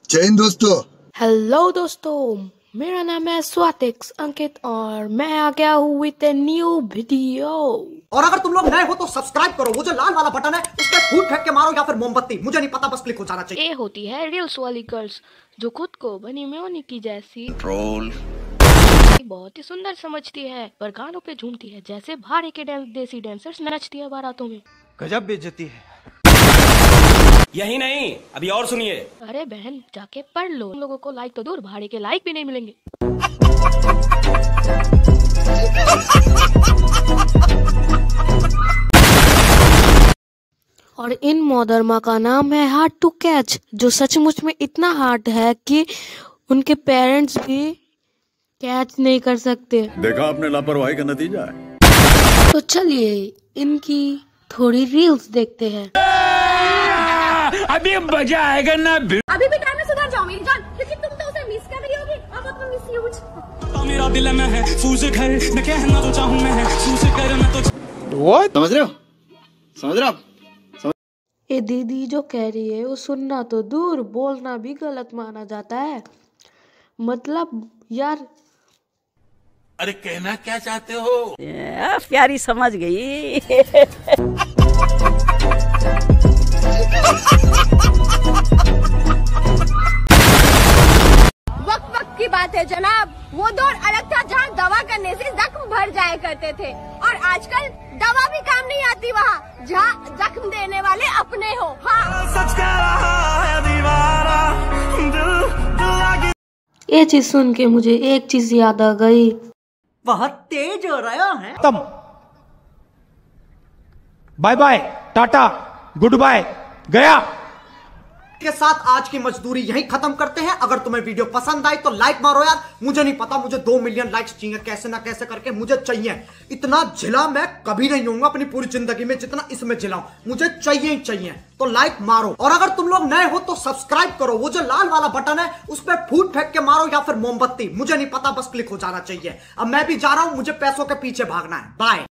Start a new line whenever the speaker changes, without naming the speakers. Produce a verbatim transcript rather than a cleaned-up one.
जय हिंद दोस्तों।
हेलो दोस्तों, मेरा नाम है स्वातिक्स अंकित और मैं आ गया हूँ विद ए न्यू वीडियो।
और अगर तुम लोग नए हो तो सब्सक्राइब करो, वो जो लाल वाला बटन है उस पर फूट फेंक के मारो या फिर मोमबत्ती, मुझे नहीं पता, बस क्लिक हो जाना चाहिए।
ये होती है रील्स वाली गर्ल्स जो खुद को बनी मेयोनी की जैसी
ट्रोल
बहुत ही सुंदर समझती है, पर गानों पे झूमती है जैसे भाड़े के डांस देसी डांसर्स नचती है बारातों में।
गजब बेइज्जती है। यही नहीं, अभी और सुनिए।
अरे बहन, जाके पढ़ लो। तुम लोगों को लाइक तो दूर, भाड़े के लाइक भी नहीं मिलेंगे। और इन मोहतरमा का नाम है हार्ड टू कैच, जो सचमुच में इतना हार्ड है कि उनके पेरेंट्स भी कैच नहीं कर सकते।
देखा आपने लापरवाही का नतीजा है।
तो चलिए इनकी थोड़ी रील्स देखते हैं।
अभी मजा आएगा ना।
अभी भी टाइम में सुधर जाओ मेरी जान, क्योंकि तुम तो उसे मिस कर रही होगी और वो तुम मिस यूज।
तो मेरा दिल में है फूस घर, मैं कहना तो चाहूं मैं है फूस कर मैं तो।
What? समझ रहे हो समझ रहे हो
ये दीदी जो कह रही है वो सुनना तो दूर, बोलना भी गलत माना जाता है। मतलब यार,
अरे कहना क्या चाहते हो?
प्यारी समझ गई।
वक्त वक्त की बात है जनाब, वो दौर अलग था जहाँ दवा करने से जख्म भर जाया करते थे, और आजकल दवा भी काम नहीं आती वहाँ जहाँ जख्म देने वाले अपने हो। हाँ,
सच कह रहा है दीवारा, दिल दिल लागी।
ये चीज सुन के मुझे एक चीज याद आ गई।
बहुत तेज हो रहा है।
तम bye bye, tata, goodbye, गया।
के साथ आज की मजदूरी यहीं खत्म करते हैं। अगर तुम्हें वीडियो पसंद आई तो लाइक मारो यार, मुझे नहीं पता, मुझे दो मिलियन लाइक्स चाहिए, कैसे ना कैसे करके मुझे चाहिए। इतना झिला मैं कभी नहीं होऊंगा अपनी पूरी जिंदगी में जितना इसमें झिलाऊं, मुझे चाहिए ही चाहिए। तो लाइक मारो, और अगर तुम लोग नए हो तो सब्सक्राइब करो, वो जो लाल वाला बटन है उस पर फूट फेंक के मारो या फिर मोमबत्ती, मुझे नहीं पता, बस क्लिक हो जाना चाहिए। अब मैं भी जा रहा हूं, मुझे पैसों के पीछे भागना है। बाय।